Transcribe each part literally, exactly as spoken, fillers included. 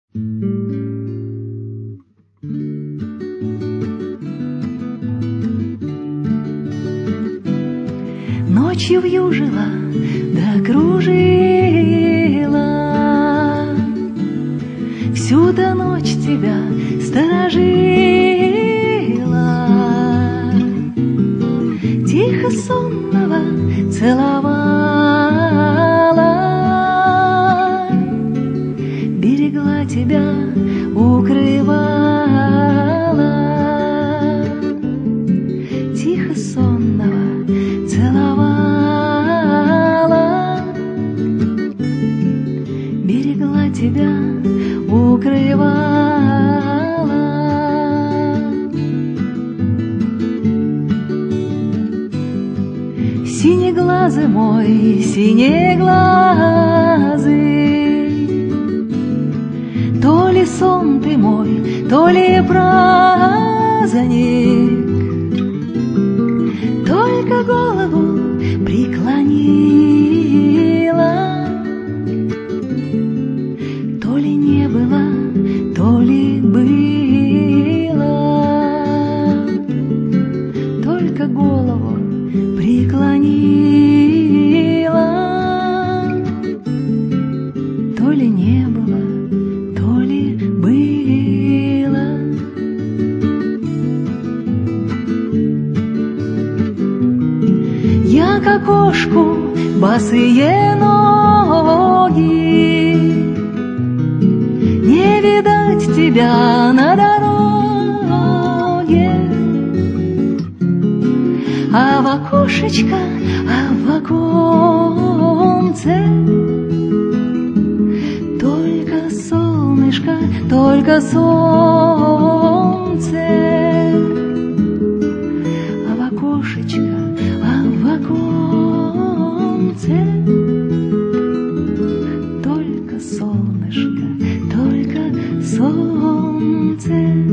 Ночью вьюжила, да кружила, всю-то ночь тебя сторожила, тихо сонного целовала, берегла тебя, укрывала, тихо сонного целовала, берегла тебя, укрывала. Синеглазый мой, синеглазый, то ли сон ты мой, то ли праздник, только голову преклонила, то ли не было, то ли было, только голову преклонила, то ли не было, то ли было. Я к окошку, босые ноги, не видать тебя на дороге, а в окошечко, а в оконце только солнышко, только солнце, а в окошечко, а в оконце только солнышко, только солнце.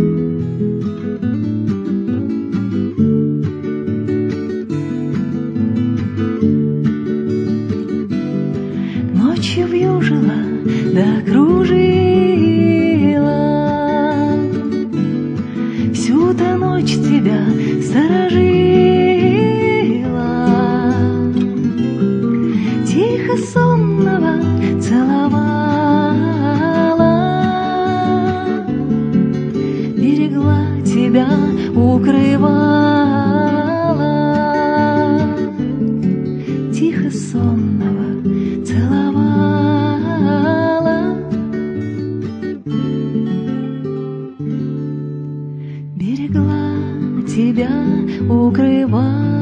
Ночью вьюжила, да кружила, всю-то ночь тебя сторожила, тихо сонного целовала, берегла тебя, укрывала, тихо сонного целовала, берегла тебя, укрывала.